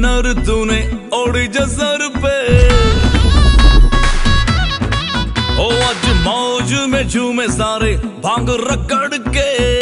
चुनर तूने ओढ़ी जसर पे। ओ आज मौज में झूमे सारे भांग रगड़ के।